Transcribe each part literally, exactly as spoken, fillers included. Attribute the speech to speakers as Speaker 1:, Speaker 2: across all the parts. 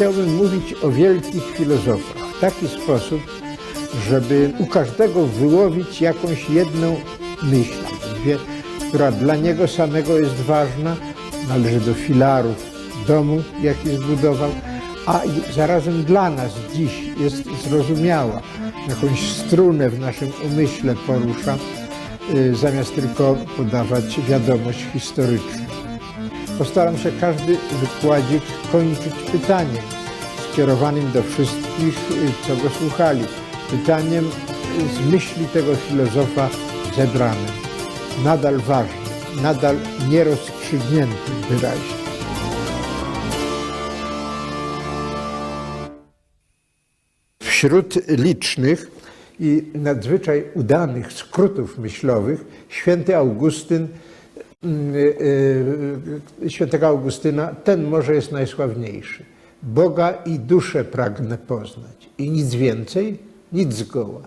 Speaker 1: chciałbym mówić o wielkich filozofach w taki sposób, żeby u każdego wyłowić jakąś jedną myśl, która dla niego samego jest ważna, należy do filarów domu, jaki zbudował, a zarazem dla nas dziś jest zrozumiała, jakąś strunę w naszym umyśle porusza, zamiast tylko podawać wiadomość historyczną. Postaram się każdy wykładzik kończyć pytaniem skierowanym do wszystkich, co go słuchali. Pytaniem z myśli tego filozofa zebranym, nadal ważnym, nadal nierozstrzygniętym wyraźnie. Wśród licznych i nadzwyczaj udanych skrótów myślowych święty Augustyn, yy, świętego Augustyna, ten może jest najsławniejszy. Boga i duszę pragnę poznać i nic więcej, nic zgoła.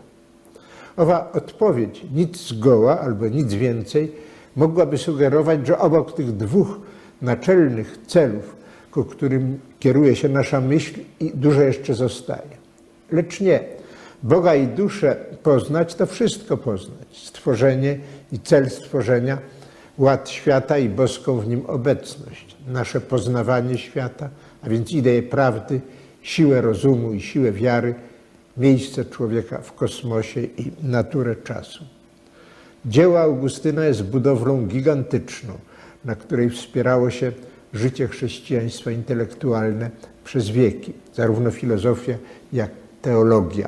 Speaker 1: Owa odpowiedź nic zgoła albo nic więcej mogłaby sugerować, że obok tych dwóch naczelnych celów, ku którym kieruje się nasza myśl, i dużo jeszcze zostaje. Lecz nie. Boga i duszę poznać to wszystko poznać. Stworzenie i cel stworzenia, ład świata i boską w nim obecność. Nasze poznawanie świata, a więc ideę prawdy, siłę rozumu i siłę wiary, miejsce człowieka w kosmosie i naturę czasu. Dzieło Augustyna jest budowlą gigantyczną, na której wspierało się życie chrześcijaństwa intelektualne przez wieki, zarówno filozofia, jak teologia,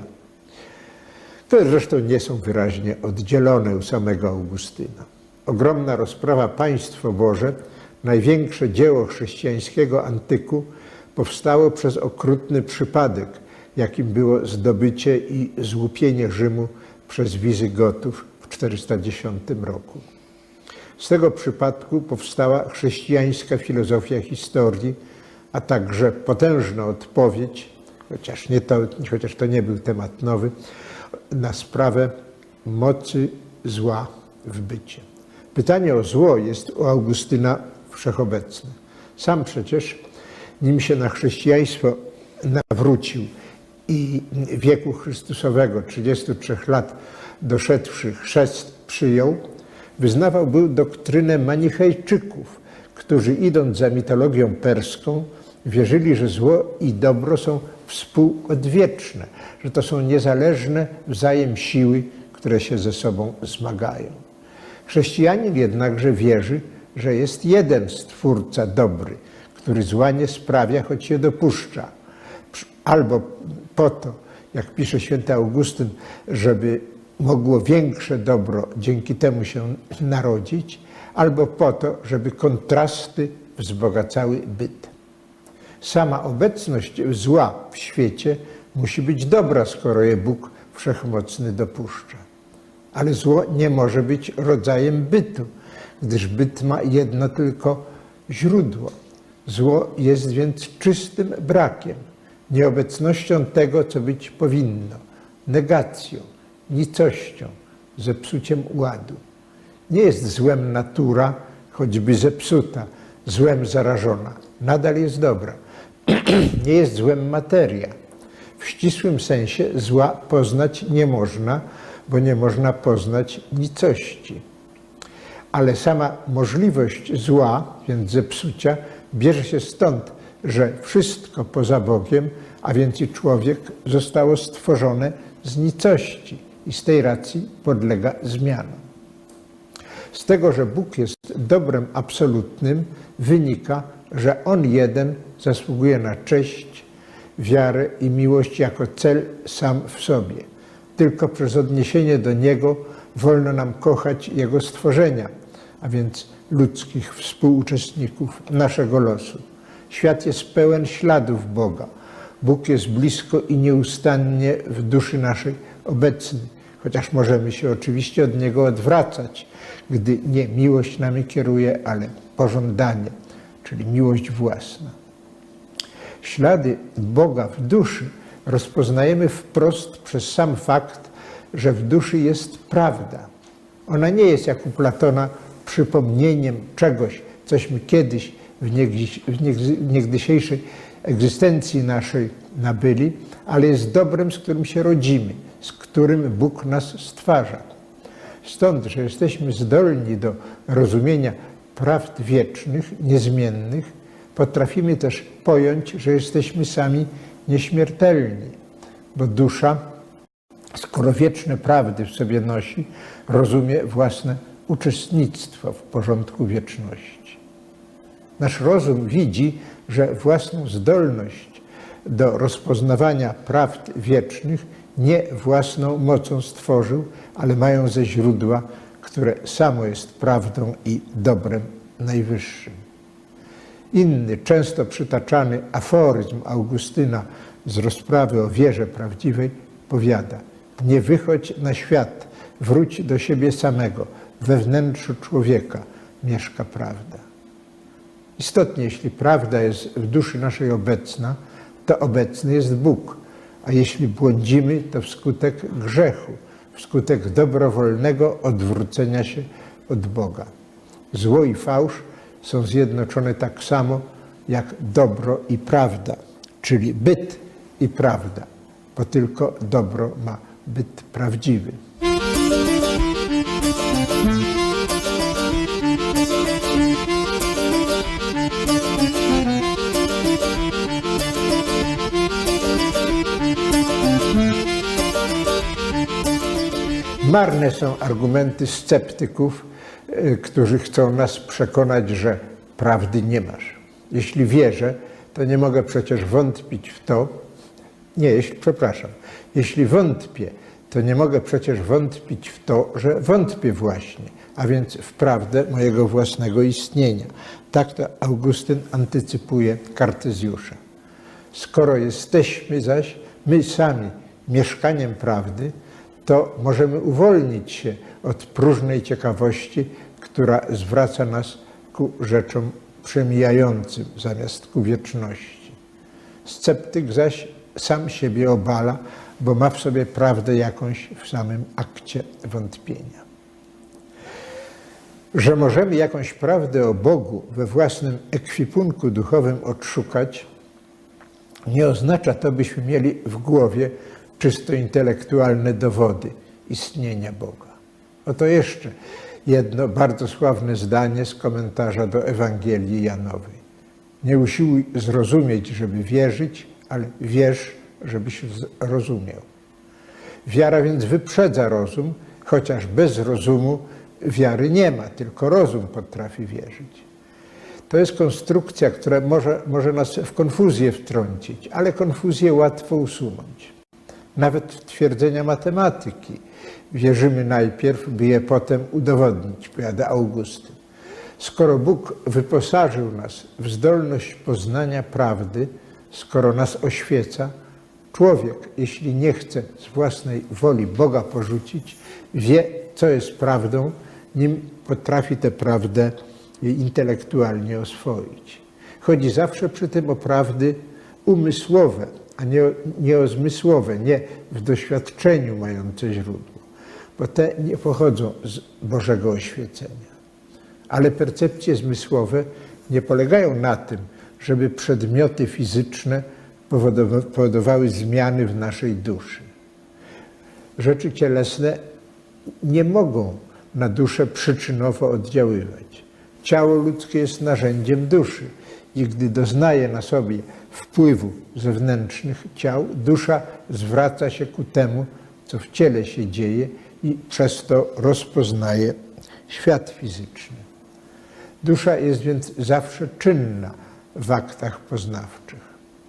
Speaker 1: które zresztą nie są wyraźnie oddzielone u samego Augustyna. Ogromna rozprawa Państwo Boże, największe dzieło chrześcijańskiego antyku, powstało przez okrutny przypadek, jakim było zdobycie i złupienie Rzymu przez Wizygotów w czterysta dziesiątym roku. Z tego przypadku powstała chrześcijańska filozofia historii, a także potężna odpowiedź, chociaż, nie to, chociaż to nie był temat nowy, na sprawę mocy zła w bycie. Pytanie o zło jest u Augustyna wszechobecne. Sam przecież, nim się na chrześcijaństwo nawrócił i wieku Chrystusowego, trzydziestu trzech lat doszedłszy, chrzest przyjął, wyznawał był doktrynę manichejczyków, którzy idąc za mitologią perską, wierzyli, że zło i dobro są współodwieczne, że to są niezależne wzajem siły, które się ze sobą zmagają. Chrześcijanin jednakże wierzy, że jest jeden Stwórca dobry, który zła nie sprawia, choć je dopuszcza. Albo po to, jak pisze święty Augustyn, żeby mogło większe dobro dzięki temu się narodzić, albo po to, żeby kontrasty wzbogacały byt. Sama obecność zła w świecie musi być dobra, skoro je Bóg Wszechmocny dopuszcza. Ale zło nie może być rodzajem bytu, gdyż byt ma jedno tylko źródło. Zło jest więc czystym brakiem, nieobecnością tego, co być powinno, negacją, nicością, zepsuciem ładu. Nie jest złem natura, choćby zepsuta, złem zarażona. Nadal jest dobra. Nie jest złem materia. W ścisłym sensie zła poznać nie można, bo nie można poznać nicości. Ale sama możliwość zła, więc zepsucia, bierze się stąd, że wszystko poza Bogiem, a więc i człowiek, zostało stworzone z nicości i z tej racji podlega zmianom. Z tego, że Bóg jest dobrem absolutnym, wynika, że On jeden zasługuje na cześć, wiarę i miłość jako cel sam w sobie. Tylko przez odniesienie do Niego wolno nam kochać Jego stworzenia, a więc ludzkich współuczestników naszego losu. Świat jest pełen śladów Boga. Bóg jest blisko i nieustannie w duszy naszej obecny, chociaż możemy się oczywiście od Niego odwracać, gdy nie miłość nami kieruje, ale pożądanie, czyli miłość własna. Ślady Boga w duszy rozpoznajemy wprost przez sam fakt, że w duszy jest prawda. Ona nie jest jak u Platona przypomnieniem czegoś, cośmy kiedyś w, niegdyś, w niegdysiejszej egzystencji naszej nabyli, ale jest dobrem, z którym się rodzimy, z którym Bóg nas stwarza. Stąd, że jesteśmy zdolni do rozumienia prawd wiecznych, niezmiennych, potrafimy też pojąć, że jesteśmy sami nieśmiertelni, bo dusza, skoro wieczne prawdy w sobie nosi, rozumie własne uczestnictwo w porządku wieczności. Nasz rozum widzi, że własną zdolność do rozpoznawania prawd wiecznych nie własną mocą stworzył, ale mają ze źródła, które samo jest prawdą i dobrem najwyższym. Inny, często przytaczany aforyzm Augustyna z rozprawy o wierze prawdziwej powiada: nie wychodź na świat, wróć do siebie samego, we wnętrzu człowieka mieszka prawda. Istotnie, jeśli prawda jest w duszy naszej obecna, to obecny jest Bóg, a jeśli błądzimy, to wskutek grzechu, wskutek dobrowolnego odwrócenia się od Boga. Zło i fałsz są zjednoczone tak samo jak dobro i prawda, czyli byt i prawda, bo tylko dobro ma byt prawdziwy. Marne są argumenty sceptyków, którzy chcą nas przekonać, że prawdy nie masz. Jeśli wierzę, to nie mogę przecież wątpić w to, nie, jeśli, przepraszam, jeśli wątpię, to nie mogę przecież wątpić w to, że wątpię właśnie, a więc w prawdę mojego własnego istnienia. Tak to Augustyn antycypuje Kartezjusza. Skoro jesteśmy zaś my sami mieszkaniem prawdy, to możemy uwolnić się od próżnej ciekawości, która zwraca nas ku rzeczom przemijającym zamiast ku wieczności. Sceptyk zaś sam siebie obala, bo ma w sobie prawdę jakąś w samym akcie wątpienia. Że możemy jakąś prawdę o Bogu we własnym ekwipunku duchowym odszukać, nie oznacza to, byśmy mieli w głowie czysto intelektualne dowody istnienia Boga. Oto jeszcze jedno bardzo sławne zdanie z komentarza do Ewangelii Janowej. Nie usiłuj zrozumieć, żeby wierzyć, ale wierz, żebyś rozumiał. Wiara więc wyprzedza rozum, chociaż bez rozumu wiary nie ma, tylko rozum potrafi wierzyć. To jest konstrukcja, która może, może nas w konfuzję wtrącić, ale konfuzję łatwo usunąć. Nawet w twierdzenia matematyki wierzymy najpierw, by je potem udowodnić, powiada Augustyn. Skoro Bóg wyposażył nas w zdolność poznania prawdy, skoro nas oświeca, człowiek, jeśli nie chce z własnej woli Boga porzucić, wie, co jest prawdą, nim potrafi tę prawdę intelektualnie oswoić. Chodzi zawsze przy tym o prawdy umysłowe, a nie, nie o zmysłowe, nie w doświadczeniu mające źródło, bo te nie pochodzą z Bożego oświecenia. Ale percepcje zmysłowe nie polegają na tym, żeby przedmioty fizyczne powodowały zmiany w naszej duszy. Rzeczy cielesne nie mogą na duszę przyczynowo oddziaływać. Ciało ludzkie jest narzędziem duszy i gdy doznaje na sobie wpływu zewnętrznych ciał, dusza zwraca się ku temu, co w ciele się dzieje i przez to rozpoznaje świat fizyczny. Dusza jest więc zawsze czynna w aktach poznawczych.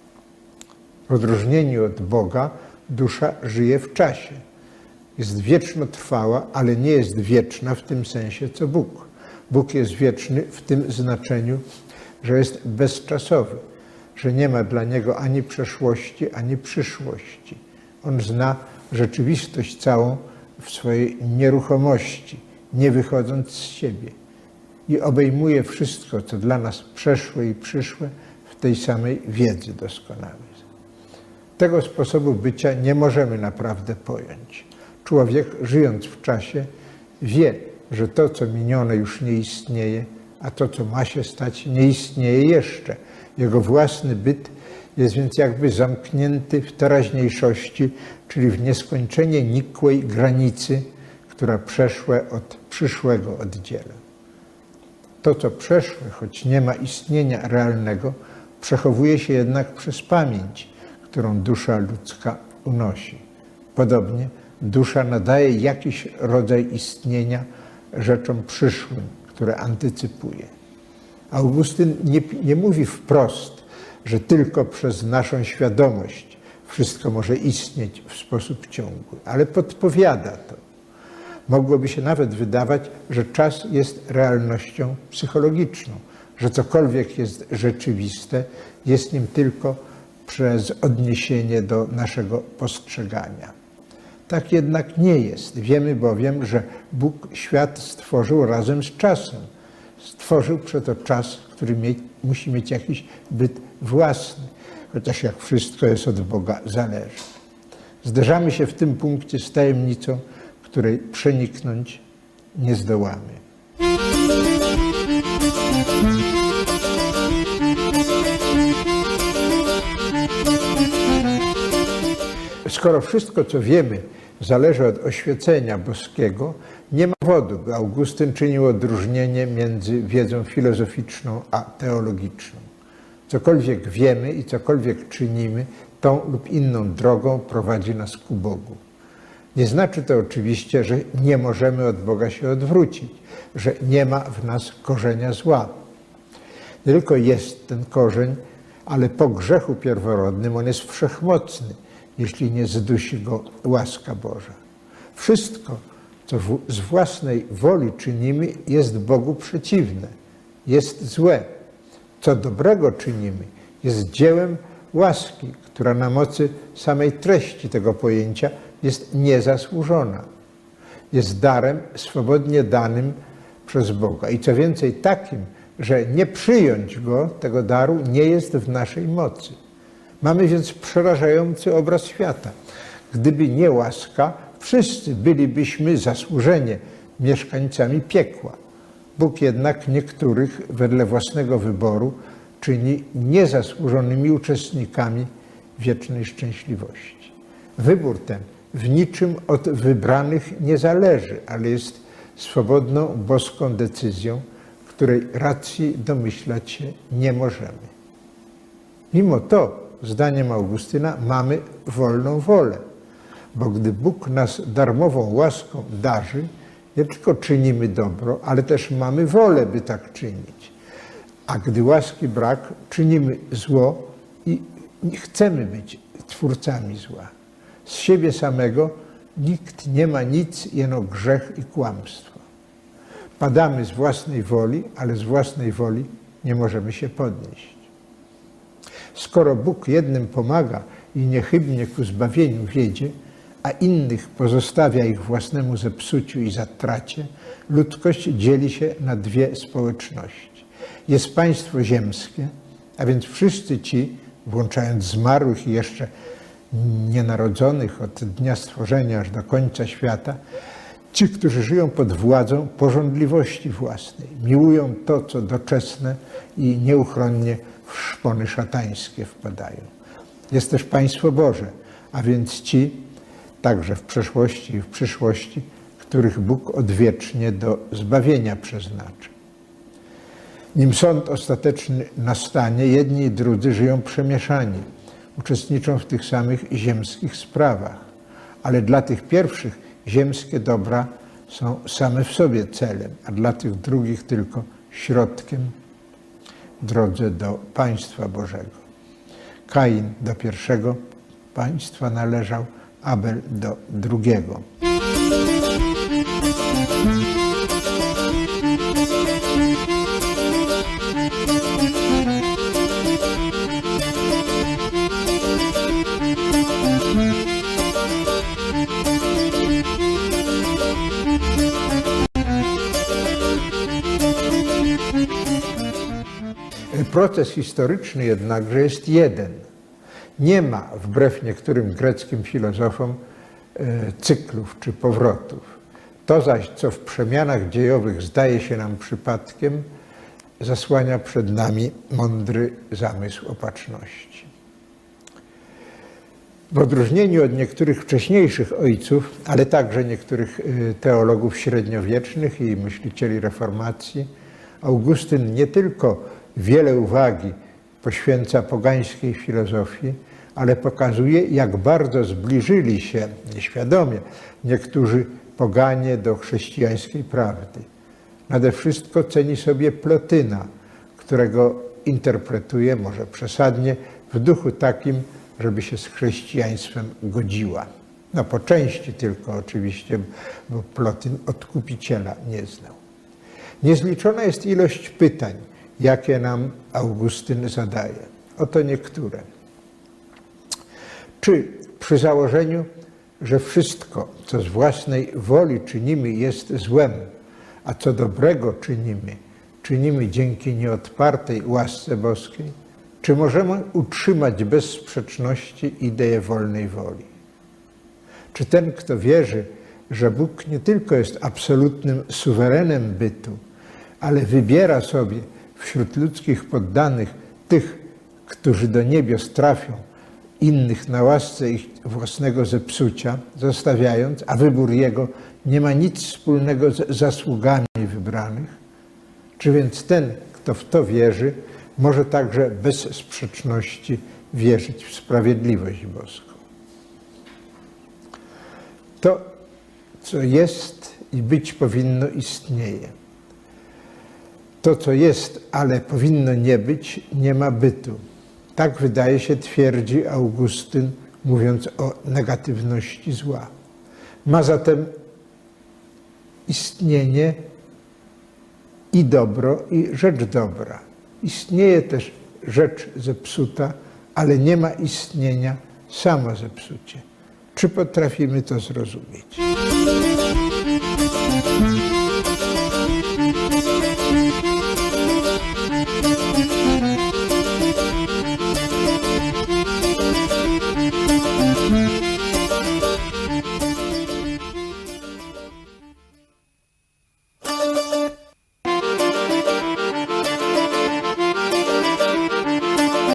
Speaker 1: W odróżnieniu od Boga dusza żyje w czasie. Jest wiecznotrwała, ale nie jest wieczna w tym sensie, co Bóg. Bóg jest wieczny w tym znaczeniu, że jest bezczasowy, że nie ma dla Niego ani przeszłości, ani przyszłości. On zna rzeczywistość całą w swojej nieruchomości, nie wychodząc z siebie. I obejmuje wszystko, co dla nas przeszłe i przyszłe, w tej samej wiedzy doskonałej. Tego sposobu bycia nie możemy naprawdę pojąć. Człowiek, żyjąc w czasie, wie, że to, co minione, już nie istnieje, a to, co ma się stać, nie istnieje jeszcze. Jego własny byt jest więc jakby zamknięty w teraźniejszości, czyli w nieskończenie nikłej granicy, która przeszłe od przyszłego oddziela. To, co przeszłe, choć nie ma istnienia realnego, przechowuje się jednak przez pamięć, którą dusza ludzka unosi. Podobnie dusza nadaje jakiś rodzaj istnienia rzeczom przyszłym, które antycypuje. Augustyn nie, nie mówi wprost, że tylko przez naszą świadomość wszystko może istnieć w sposób ciągły, ale podpowiada to. Mogłoby się nawet wydawać, że czas jest realnością psychologiczną, że cokolwiek jest rzeczywiste, jest nim tylko przez odniesienie do naszego postrzegania. Tak jednak nie jest. Wiemy bowiem, że Bóg świat stworzył razem z czasem. Stworzył przeto czas, który mie musi mieć jakiś byt własny, chociaż jak wszystko jest od Boga zależy. Zderzamy się w tym punkcie z tajemnicą, której przeniknąć nie zdołamy. Skoro wszystko, co wiemy, zależy od oświecenia boskiego, nie ma powodu, by Augustyn czynił odróżnienie między wiedzą filozoficzną a teologiczną. Cokolwiek wiemy i cokolwiek czynimy, tą lub inną drogą prowadzi nas ku Bogu. Nie znaczy to oczywiście, że nie możemy od Boga się odwrócić, że nie ma w nas korzenia zła. Nie tylko jest ten korzeń, ale po grzechu pierworodnym on jest wszechmocny, jeśli nie zdusi go łaska Boża. Wszystko, co w, z własnej woli czynimy, jest Bogu przeciwne, jest złe. Co dobrego czynimy, jest dziełem łaski, która na mocy samej treści tego pojęcia jest niezasłużona. Jest darem swobodnie danym przez Boga. I co więcej takim, że nie przyjąć go, tego daru, nie jest w naszej mocy. Mamy więc przerażający obraz świata. Gdyby nie łaska, wszyscy bylibyśmy zasłużenie mieszkańcami piekła. Bóg jednak niektórych wedle własnego wyboru czyni niezasłużonymi uczestnikami wiecznej szczęśliwości. Wybór ten w niczym od wybranych nie zależy, ale jest swobodną, boską decyzją, której racji domyślać się nie możemy. Mimo to, zdaniem Augustyna, mamy wolną wolę, bo gdy Bóg nas darmową łaską darzy, nie tylko czynimy dobro, ale też mamy wolę, by tak czynić. A gdy łaski brak, czynimy zło i chcemy być twórcami zła. Z siebie samego nikt nie ma nic, jeno grzech i kłamstwo. Padamy z własnej woli, ale z własnej woli nie możemy się podnieść. Skoro Bóg jednym pomaga i niechybnie ku zbawieniu wiedzie, a innych pozostawia ich własnemu zepsuciu i zatracie, ludzkość dzieli się na dwie społeczności. Jest państwo ziemskie, a więc wszyscy ci, włączając zmarłych i jeszcze nienarodzonych od dnia stworzenia aż do końca świata, ci, którzy żyją pod władzą pożądliwości własnej, miłują to, co doczesne i nieuchronnie w szpony szatańskie wpadają. Jest też państwo Boże, a więc ci, także w przeszłości i w przyszłości, których Bóg odwiecznie do zbawienia przeznaczy. Nim sąd ostateczny nastanie, jedni i drudzy żyją przemieszani, uczestniczą w tych samych ziemskich sprawach, ale dla tych pierwszych ziemskie dobra są same w sobie celem, a dla tych drugich tylko środkiem w drodze do państwa Bożego. Kain do pierwszego państwa należał, Abel do drugiego. Proces historyczny jednakże jest jeden. Nie ma, wbrew niektórym greckim filozofom, cyklów czy powrotów. To zaś, co w przemianach dziejowych zdaje się nam przypadkiem, zasłania przed nami mądry zamysł opatrzności. W odróżnieniu od niektórych wcześniejszych ojców, ale także niektórych teologów średniowiecznych i myślicieli reformacji, Augustyn nie tylko wiele uwagi poświęca pogańskiej filozofii, ale pokazuje, jak bardzo zbliżyli się nieświadomie niektórzy poganie do chrześcijańskiej prawdy. Nade wszystko ceni sobie Plotyna, którego interpretuje, może przesadnie, w duchu takim, żeby się z chrześcijaństwem godziła. No po części tylko oczywiście, bo Plotyn odkupiciela nie znał. Niezliczona jest ilość pytań, jakie nam Augustyn zadaje. Oto niektóre. Czy przy założeniu, że wszystko, co z własnej woli czynimy, jest złem, a co dobrego czynimy, czynimy dzięki nieodpartej łasce boskiej, czy możemy utrzymać bez sprzeczności ideę wolnej woli? Czy ten, kto wierzy, że Bóg nie tylko jest absolutnym suwerenem bytu, ale wybiera sobie wśród ludzkich poddanych tych, którzy do niebios trafią, innych na łasce ich własnego zepsucia, zostawiając, a wybór Jego nie ma nic wspólnego z zasługami wybranych? Czy więc ten, kto w to wierzy, może także bez sprzeczności wierzyć w sprawiedliwość boską? To, co jest i być powinno, istnieje. To, co jest, ale powinno nie być, nie ma bytu. Tak, wydaje się, twierdzi Augustyn, mówiąc o negatywności zła. Ma zatem istnienie i dobro, i rzecz dobra. Istnieje też rzecz zepsuta, ale nie ma istnienia samo zepsucie. Czy potrafimy to zrozumieć?